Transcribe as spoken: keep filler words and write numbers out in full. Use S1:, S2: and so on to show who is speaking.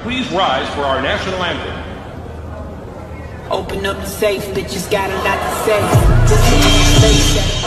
S1: please rise for our national anthem.
S2: Open up the safe, bitches got a lot to say. This is the space.